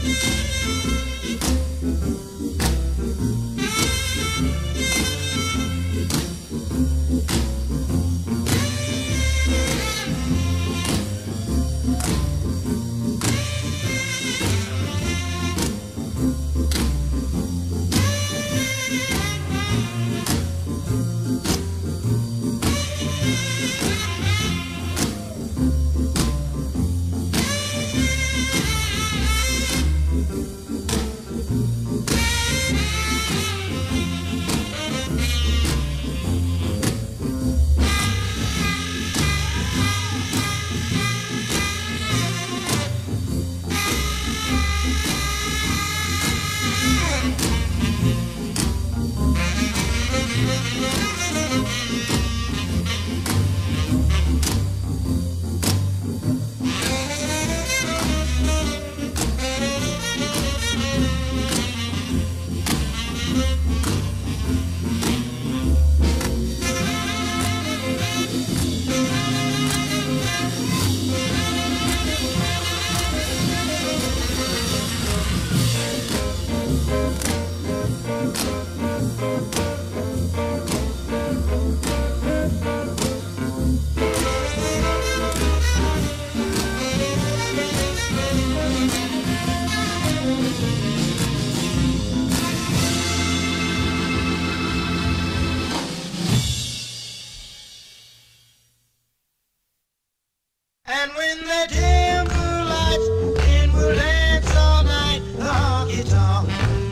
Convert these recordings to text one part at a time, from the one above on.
And when the timber lights, then we'll dance all night, the honky-tonk.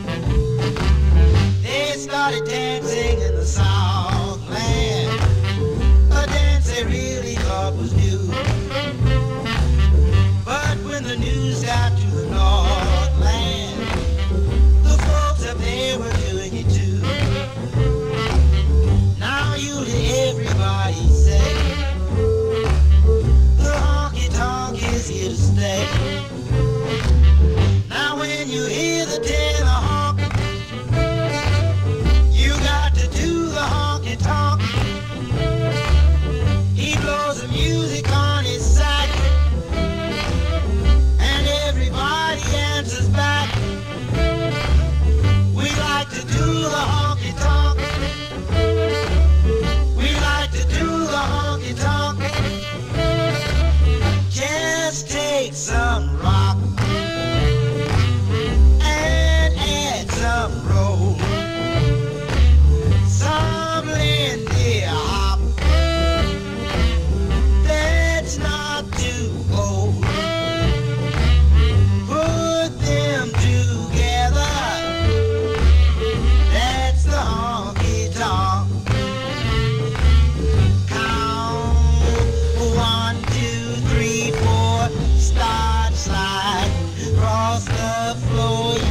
They started dancing in the Southland, a dance they really thought was new. But when the news got to the Northland, the folks up there were doing it too. Now you hear everybody say, is here to stay. Now when you hear the tenor honk, you got to do the honky-tonk. He blows the music on his sack, and everybody answers back. We like to do the honky-tonk. We like to do the honky-tonk. Just take some rock and add some roll, some Lindy Hop that's not too old. Put them together, that's the honky-tonk. Count 1, 2, 3, 4. Start slide across the floor.